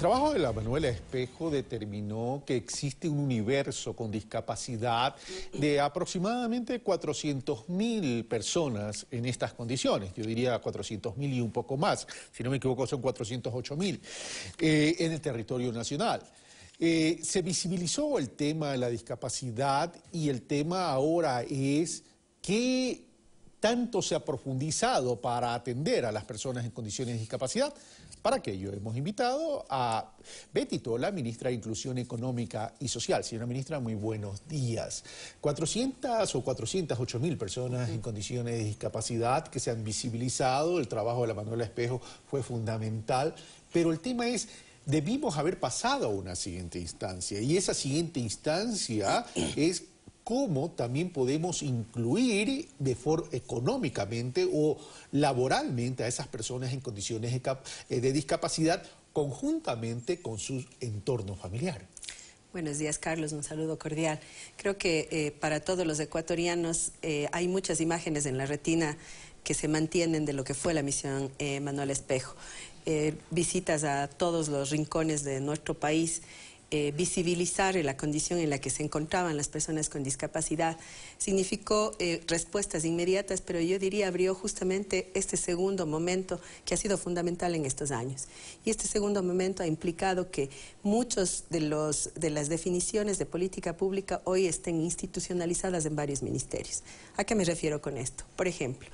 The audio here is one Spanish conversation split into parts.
trabajo de la Manuela Espejo determinó que existe un universo con discapacidad de aproximadamente 400.000 personas en estas condiciones. Yo diría 400.000 y un poco más. Si no me equivoco, son 408.000 en el territorio nacional. Se visibilizó el tema de la discapacidad y el tema ahora es qué tanto se ha profundizado para atender a las personas en condiciones de discapacidad. Para aquello hemos invitado a Betty Tola, ministra de Inclusión Económica y Social. Señora ministra, muy buenos días. 400 o 408.000 personas en condiciones de discapacidad que se han visibilizado. El trabajo de la Manuela Espejo fue fundamental, pero el tema es: debimos haber pasado a una siguiente instancia, y esa siguiente instancia es cómo también podemos incluir económicamente o laboralmente a esas personas en condiciones de discapacidad conjuntamente con su entorno familiar. Buenos días, Carlos, un saludo cordial. Creo que para todos los ecuatorianos hay muchas imágenes en la retina que se mantienen de lo que fue la misión Manuela Espejo. Visitas a todos los rincones de nuestro país, visibilizar la condición en la que se encontraban las personas con discapacidad, significó respuestas inmediatas, pero yo diría abrió justamente este segundo momento que ha sido fundamental en estos años. Y este segundo momento ha implicado que muchos de las definiciones de política pública hoy estén institucionalizadas en varios ministerios. ¿A qué me refiero con esto? Por ejemplo,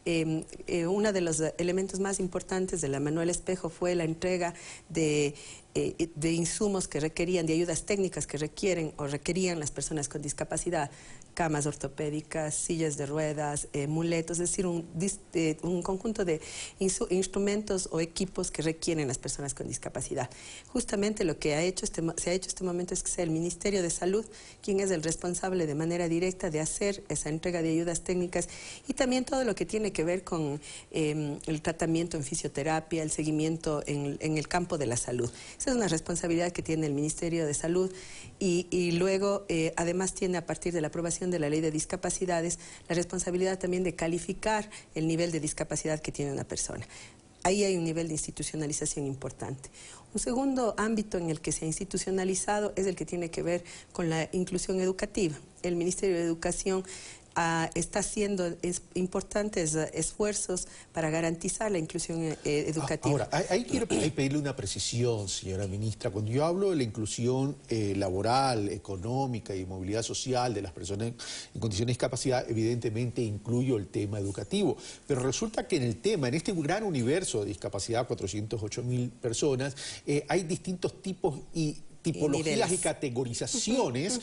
uno de los elementos más importantes de la Manuela Espejo fue la entrega de insumos que requerían, de ayudas técnicas que requerían las personas con discapacidad: camas ortopédicas, sillas de ruedas, muletos, es decir, un conjunto de instrumentos o equipos que requieren las personas con discapacidad. Justamente lo que se ha hecho este momento es que sea el Ministerio de Salud quien es el responsable de manera directa de hacer esa entrega de ayudas técnicas, y también todo lo que tiene que ver con el tratamiento en fisioterapia, el seguimiento en el campo de la salud. Esa es una responsabilidad que tiene el Ministerio de Salud, y luego además tiene, a partir de la aprobación de la Ley de Discapacidades, la responsabilidad también de calificar el nivel de discapacidad que tiene una persona. Ahí hay un nivel de institucionalización importante. Un segundo ámbito en el que se ha institucionalizado es el que tiene que ver con la inclusión educativa. El Ministerio de Educación está haciendo importantes esfuerzos para garantizar la inclusión educativa. Ahora, ahí quiero pedirle una precisión, señora ministra. Cuando yo hablo de la inclusión laboral, económica y movilidad social de las personas en condiciones de discapacidad, evidentemente incluyo el tema educativo. Pero resulta que en este gran universo de discapacidad, 408.000 personas, hay distintos tipos y tipologías y categorizaciones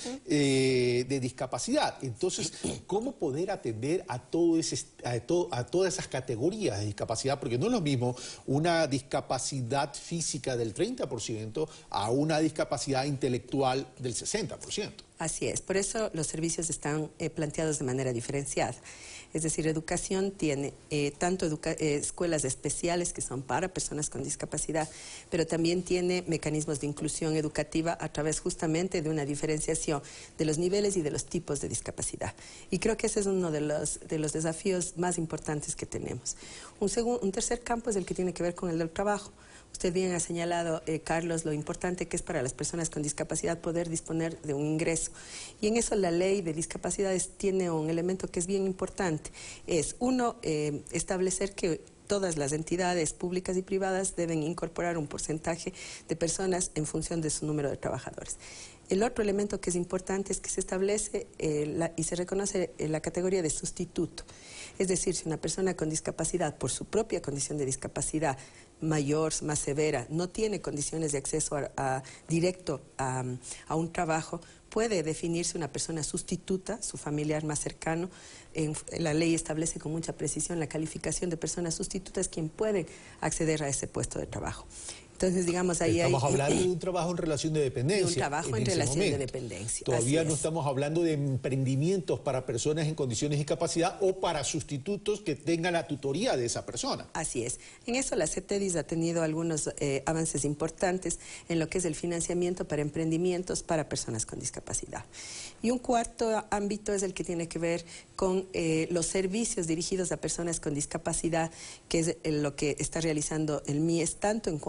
de discapacidad. Entonces, ¿cómo poder atender a todas esas categorías de discapacidad? Porque no es lo mismo una discapacidad física del 30% a una discapacidad intelectual del 60%. Así es, por eso los servicios están planteados de manera diferenciada. Es decir, educación tiene tanto escuelas especiales que son para personas con discapacidad, pero también tiene mecanismos de inclusión educativa a través justamente de una diferenciación de los niveles y de los tipos de discapacidad. Y creo que ese es uno de los desafíos más importantes que tenemos. Un tercer campo es el que tiene que ver con el del trabajo. Usted bien ha señalado, Carlos, lo importante que es para las personas con discapacidad poder disponer de un ingreso. Y en eso la ley de discapacidades tiene un elemento que es bien importante. Es, uno, establecer que todas las entidades públicas y privadas deben incorporar un porcentaje de personas en función de su número de trabajadores. El otro elemento que es importante es que se establece y se reconoce la categoría de sustituto. Es decir, si una persona con discapacidad, por su propia condición de discapacidad mayor, más severa, no tiene condiciones de acceso directo a un trabajo, puede definirse una persona sustituta, su familiar más cercano. La ley establece con mucha precisión la calificación de personas sustitutas quien puede acceder a ese puesto de trabajo. Entonces, digamos, ahí estamos hablando de un trabajo en relación de dependencia. De un trabajo en relación de dependencia. Todavía no estamos hablando de emprendimientos para personas en condiciones de discapacidad o para sustitutos que tengan la tutoría de esa persona. Así es. En eso la CETEDIS ha tenido algunos avances importantes en lo que es el financiamiento para emprendimientos para personas con discapacidad. Y un cuarto ámbito es el que tiene que ver con los servicios dirigidos a personas con discapacidad, que es lo que está realizando el MIES, tanto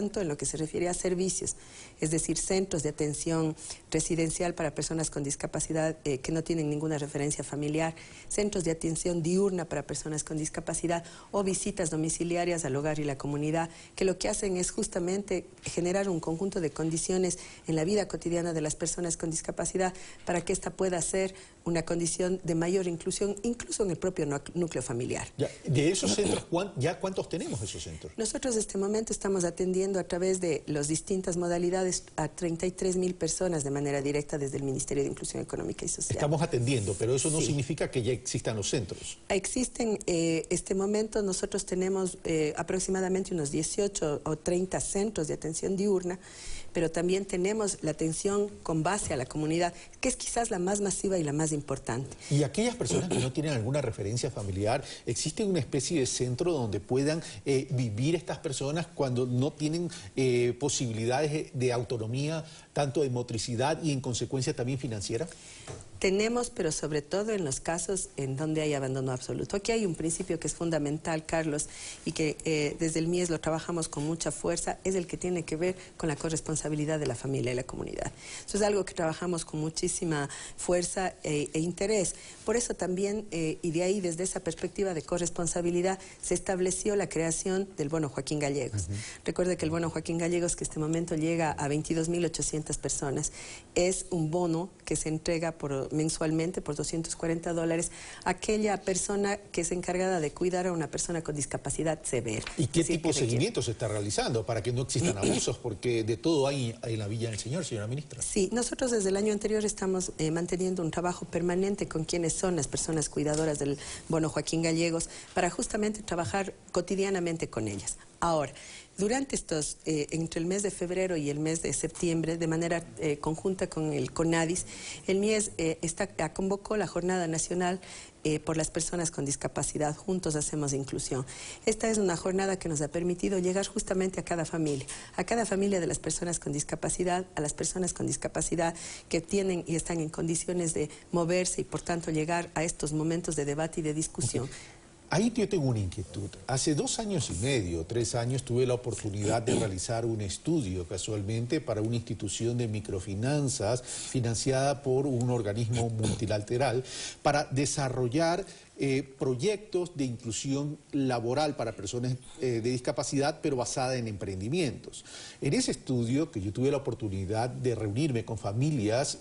tanto en lo que se refiere a servicios, es decir, centros de atención residencial para personas con discapacidad que no tienen ninguna referencia familiar, centros de atención diurna para personas con discapacidad o visitas domiciliarias al hogar y la comunidad, que lo que hacen es justamente generar un conjunto de condiciones en la vida cotidiana de las personas con discapacidad para que ésta pueda ser una condición de mayor inclusión, incluso en el propio núcleo familiar. Ya, de esos centros, ¿ya cuántos tenemos esos centros? Nosotros en este momento estamos atendiendo a través de las distintas modalidades a 33.000 personas de manera directa desde el Ministerio de Inclusión Económica y Social. Estamos atendiendo, pero eso no significa que ya existan los centros. Existen, este momento nosotros tenemos aproximadamente unos 18 o 30 centros de atención diurna, pero también tenemos la atención con base a la comunidad, que es quizás la más masiva y la más importante. Y aquellas personas que no tienen alguna referencia familiar, ¿existe una especie de centro donde puedan vivir estas personas cuando no tienen posibilidades de autonomía, tanto de motricidad y en consecuencia también financiera? Tenemos, pero sobre todo en los casos en donde hay abandono absoluto. Aquí hay un principio que es fundamental, Carlos, y que desde el MIES lo trabajamos con mucha fuerza, es el que tiene que ver con la corresponsabilidad de la familia y la comunidad. Eso es algo que trabajamos con muchísima fuerza e interés. Por eso también, y de ahí desde esa perspectiva de corresponsabilidad, se estableció la creación del bono Joaquín Gallegos. Recuerde que el bono Joaquín Gallegos, que en este momento llega a 22.800 personas, es un bono que se entrega mensualmente por $240 a aquella persona que es encargada de cuidar a una persona con discapacidad severa. ¿Y qué tipo de seguimiento se está realizando para que no existan abusos? Porque de todo hay en la Villa del Señor, señora ministra. Sí, nosotros desde el año anterior estamos manteniendo un trabajo permanente con quienes son las personas cuidadoras del bono Joaquín Gallegos para justamente trabajar cotidianamente con ellas. Ahora, durante estos, entre el mes de febrero y el mes de septiembre, de manera conjunta con el CONADIS, el MIES convocó la Jornada Nacional por las personas con discapacidad. Juntos hacemos inclusión. Esta es una jornada que nos ha permitido llegar justamente a cada familia de las personas con discapacidad, a las personas con discapacidad que tienen y están en condiciones de moverse y por tanto llegar a estos momentos de debate y de discusión. Ahí yo tengo una inquietud. Hace 2 años y medio, 3 años, tuve la oportunidad de realizar un estudio casualmente para una institución de microfinanzas financiada por un organismo multilateral para desarrollar proyectos de inclusión laboral para personas de discapacidad, pero basada en emprendimientos. En ese estudio, que yo tuve la oportunidad de reunirme con familias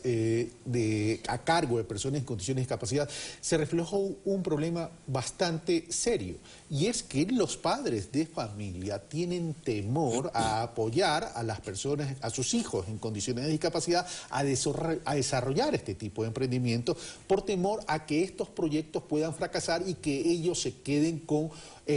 a cargo de personas en condiciones de discapacidad, se reflejó un problema bastante serio, y es que los padres de familia tienen temor a apoyar a las personas, a sus hijos en condiciones de discapacidad, a desarrollar este tipo de emprendimiento por temor a que estos proyectos puedan fracasar y que ellos se queden con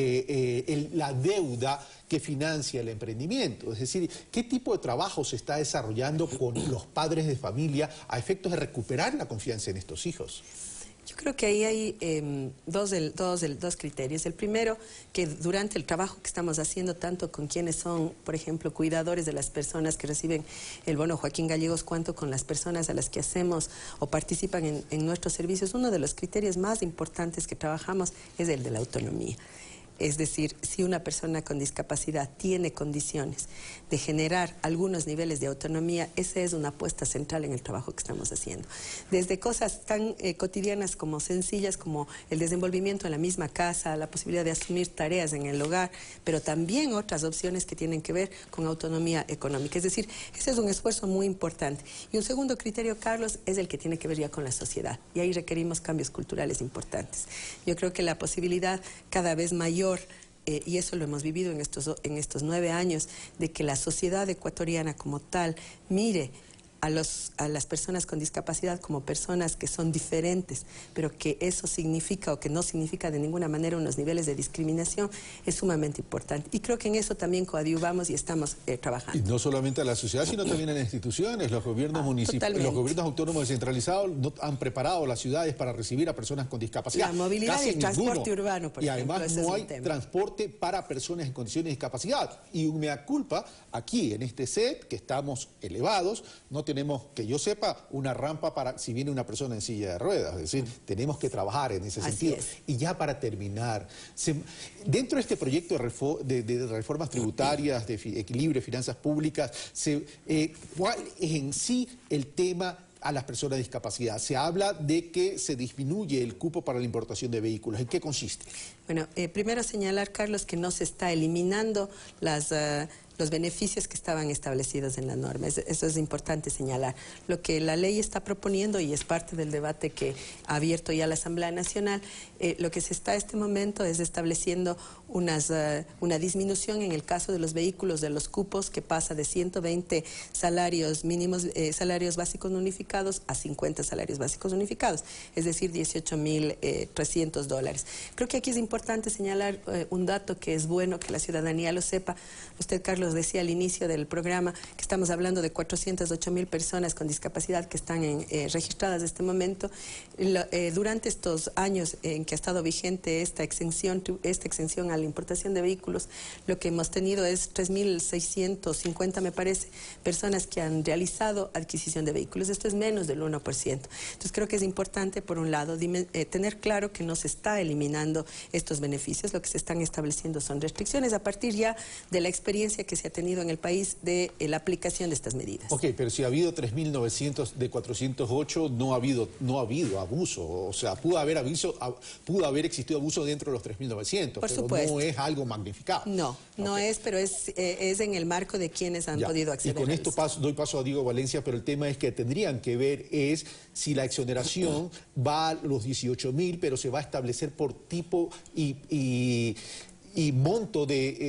la deuda que financia el emprendimiento. Es decir, ¿qué tipo de trabajo se está desarrollando con los padres de familia a efectos de recuperar la confianza en estos hijos? Yo creo que ahí hay dos criterios. El primero, que durante el trabajo que estamos haciendo, tanto con quienes son, por ejemplo, cuidadores de las personas que reciben el bono Joaquín Gallegos, cuanto con las personas a las que hacemos o participan en nuestros servicios, uno de los criterios más importantes que trabajamos es el de la autonomía. Es decir, si una persona con discapacidad tiene condiciones de generar algunos niveles de autonomía, esa es una apuesta central en el trabajo que estamos haciendo. Desde cosas tan cotidianas como sencillas, como el desenvolvimiento en la misma casa, la posibilidad de asumir tareas en el hogar, pero también otras opciones que tienen que ver con autonomía económica. Es decir, ese es un esfuerzo muy importante. Y un segundo criterio, Carlos, es el que tiene que ver ya con la sociedad. Y ahí requerimos cambios culturales importantes. Yo creo que la posibilidad cada vez mayor, y eso lo hemos vivido en estos 9 años, de que la sociedad ecuatoriana como tal mire a las personas con discapacidad como personas que son diferentes, pero que eso significa o que no significa de ninguna manera unos niveles de discriminación, es sumamente importante. Y creo que en eso también coadyuvamos y estamos trabajando. Y no solamente a la sociedad, sino también a las instituciones. Los gobiernos municipales, los gobiernos autónomos descentralizados no han preparado las ciudades para recibir a personas con discapacidad. La movilidad y el transporte urbano, por ejemplo. Y además no hay transporte para personas en condiciones de discapacidad. Y un mea culpa, aquí en este set, que estamos elevados, no tenemos tenemos, que yo sepa, una rampa para si viene una persona en silla de ruedas. Es decir, tenemos que trabajar en ese sentido. Y ya para terminar, dentro de este proyecto de reformas tributarias, de equilibrio de finanzas públicas, ¿cuál es en sí el tema a las personas de discapacidad? Se habla de que se disminuye el cupo para la importación de vehículos. ¿En qué consiste? Bueno, primero señalar, Carlos, que no se está eliminando los beneficios que estaban establecidos en la norma. Eso es importante señalar. Lo que la ley está proponiendo, y es parte del debate que ha abierto ya la Asamblea Nacional, lo que se está en este momento es estableciendo una disminución en el caso de los vehículos de los cupos, que pasa de 120 salarios mínimos, salarios básicos no unificados, a 50 salarios básicos unificados, es decir, $18.300. Creo que aquí es importante señalar un dato que es bueno que la ciudadanía lo sepa. Usted, Carlos, decía al inicio del programa que estamos hablando de 408.000 personas con discapacidad que están registradas en este momento. Durante estos años en que ha estado vigente esta exención a la importación de vehículos, lo que hemos tenido es 3.650, me parece, personas que han realizado adquisición de vehículos. Esto es menos del 1%. Entonces creo que es importante, por un lado, tener claro que no se está eliminando estos beneficios. Lo que se están estableciendo son restricciones a partir ya de la experiencia que se ha tenido en el país de la aplicación de estas medidas. Ok, pero si ha habido 3.900 de 408, no ha habido abuso. O sea, pudo haber existido abuso dentro de los 3.900, pero supuesto. No es algo magnificado. No, no es, pero es en el marco de quienes han podido acceder. Y con esto doy paso a Diego Valencia, pero el tema es que tendrían que ver es si la exoneración va a los 18.000, pero se va a establecer por tipo y monto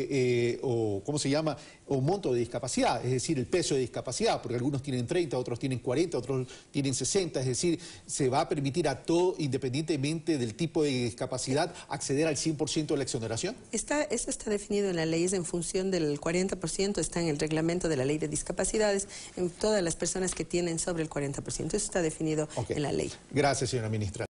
o monto de discapacidad, es decir, el peso de discapacidad, porque algunos tienen 30, otros tienen 40, otros tienen 60, es decir, se va a permitir a todo, independientemente del tipo de discapacidad, acceder al 100% de la exoneración. Eso está definido en la ley, es en función del 40%, está en el reglamento de la ley de discapacidades, en todas las personas que tienen sobre el 40%, eso está definido en la ley. Gracias, señora ministra.